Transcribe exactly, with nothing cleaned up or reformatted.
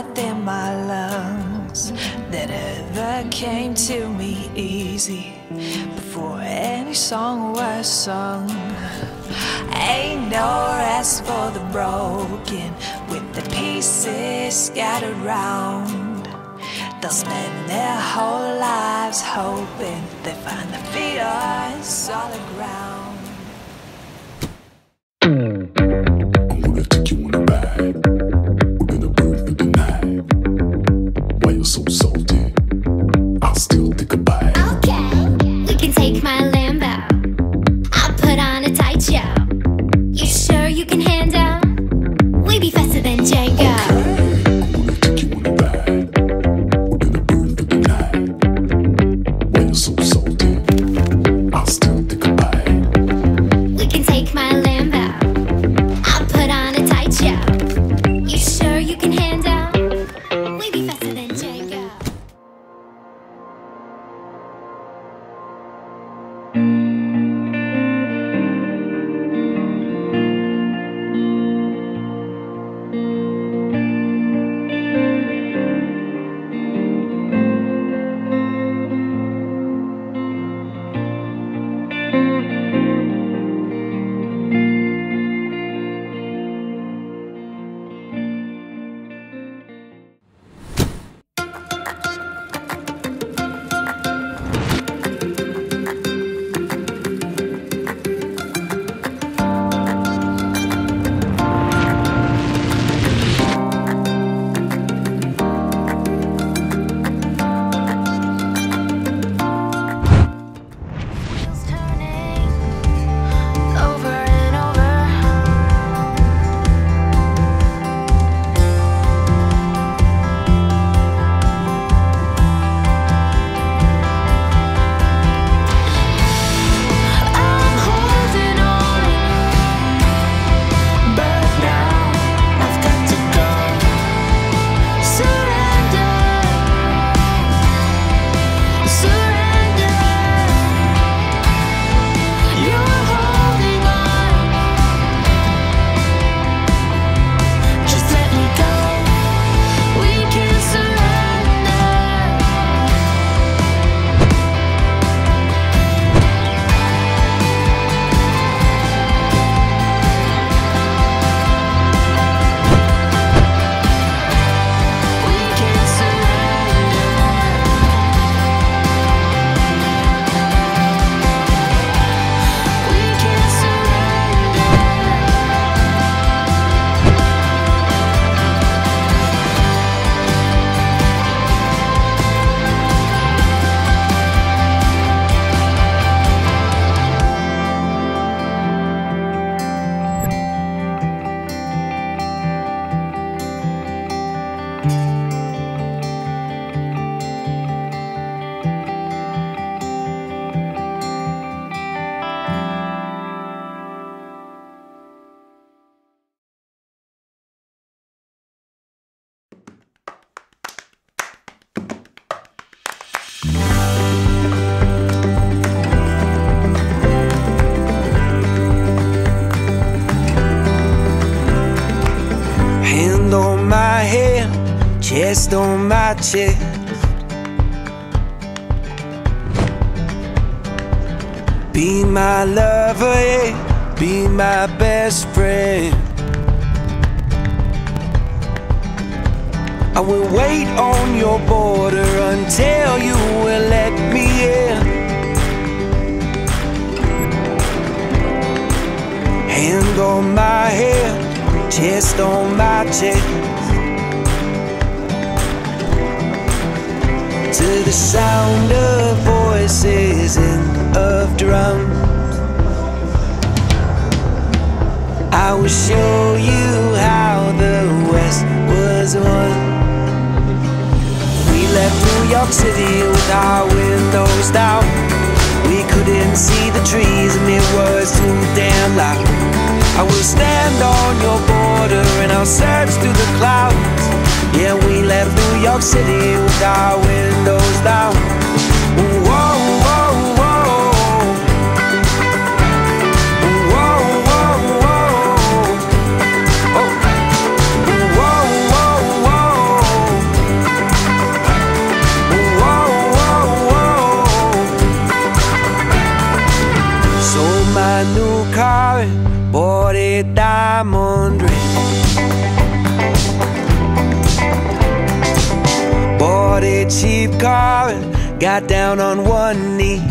breath in my lungs that ever came to me easy before any song was sung. Ain't no rest for the broken with the pieces scattered round. They'll spend their whole lives hoping they find their feet on solid ground. I'm gonna take you on a ride. We're gonna burn through the night. Why you're so salty? I'll still take a bite. Okay, we can take my Lambo. I'll put on a tight show. You sure you can handle? We be faster than Django. Okay. I'm gonna take you on a ride. We're gonna burn through the night. Why you're so salty? I'll still take a bite. We can take my Lambo. I'll put on a tight show. You sure you can handle? We be faster than Django. Hand on my head, chest on my chest. Be my lover, yeah, be my best friend. I will wait on your border until you will let me in. Hand on my head, chest on my chest. To the sound of voices and of drums, I will show you how the West was won. We left New York City with our windows down. We couldn't see the trees and it was too damn loud. I will stand on your border and I'll search through the clouds. Yeah, we left New York City with our windows down. Whoa, whoa, whoa. Whoa, whoa, whoa. Oh. Whoa, whoa, whoa. car and bought a diamond ring. Bought a cheap car and got down on one knee.